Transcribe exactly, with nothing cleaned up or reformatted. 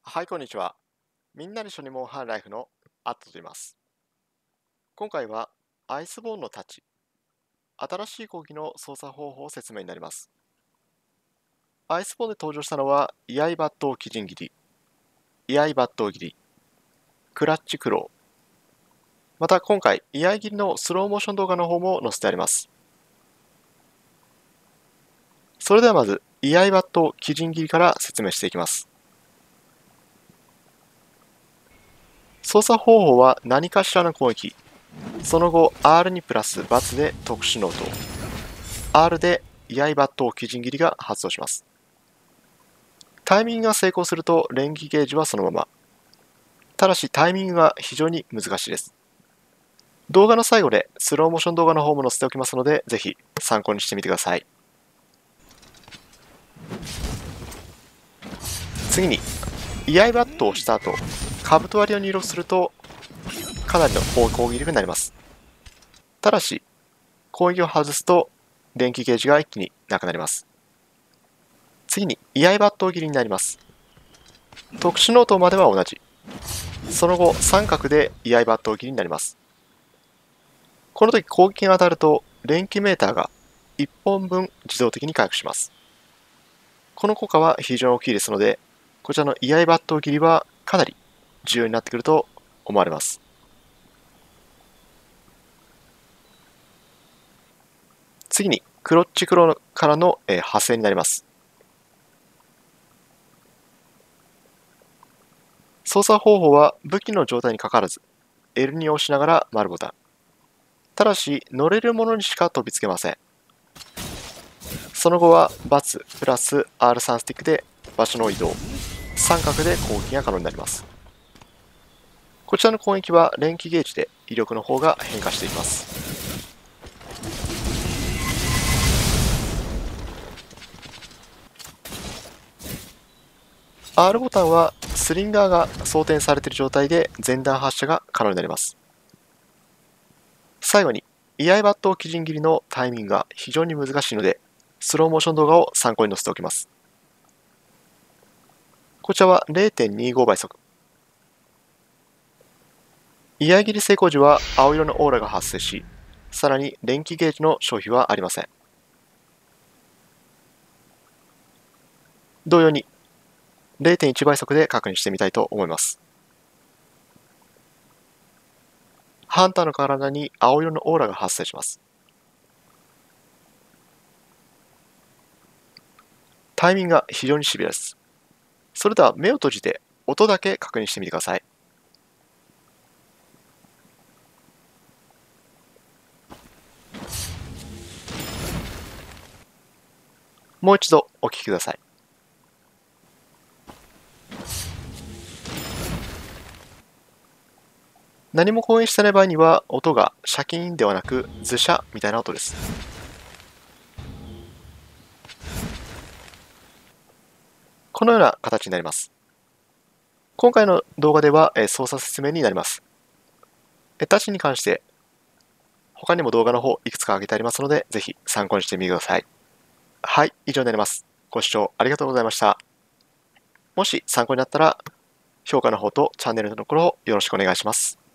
はい、こんにちは。みんなで一緒にモンハンライフのアットと言います。今回はアイスボーンのタッチ、新しい攻撃の操作方法を説明になります。アイスボーンで登場したのは、居合抜刀鬼人斬り、居合抜刀斬り、クラッチクロー。また今回、居合斬りのスローモーション動画の方も載せてあります。それではまず、居合抜刀鬼人斬りから説明していきます。操作方法は何かしらの攻撃、その後 アールに プラス×で特殊ノート、アール で居合抜刀鬼人斬りが発動します。タイミングが成功すると連撃ゲージはそのまま。ただしタイミングが非常に難しいです。動画の最後でスローモーション動画の方も載せておきますので、ぜひ参考にしてみてください。次に、居合抜刀をした後、兜割りを入力すると、かなりの攻撃力になります。ただし、攻撃を外すと、連撃ゲージが一気になくなります。次に、居合抜刀斬りになります。特殊ノートまでは同じ。その後、三角で居合抜刀斬りになります。この時攻撃が当たると、連撃メーターがいっぽんぶん自動的に回復します。この効果は非常に大きいですので、こちらの居合抜刀斬りはかなり重要になってくると思われます。次に、クロッチクロからの派生になります。操作方法は武器の状態にかかわらず、エルに を押しながら丸ボタン。ただし、乗れるものにしか飛びつけません。その後は×プラス アールスリー スティックで場所の移動、三角で攻撃が可能になります。こちらの攻撃は連撃ゲージで威力の方が変化していきます。アール ボタンはスリンガーが装填されている状態で前段発射が可能になります。最後に、居合抜刀鬼人斬りのタイミングが非常に難しいので、スローモーション動画を参考に載せておきます。こちらは れいてんにご 倍速。居合斬り成功時は青色のオーラが発生し、さらに連撃ゲージの消費はありません。同様に れいてんいち 倍速で確認してみたいと思います。ハンターの体に青色のオーラが発生します。タイミングが非常にシビアです。それでは目を閉じて音だけ確認してみてください。もう一度お聞きください。何も攻撃してない場合には音がシャキーンではなくズシャみたいな音です。このような形になります。今回の動画では操作説明になります。タッチに関して他にも動画の方いくつか上げてありますので、ぜひ参考にしてみてください。はい、以上になります。ご視聴ありがとうございました。もし参考になったら評価の方とチャンネルのところをよろしくお願いします。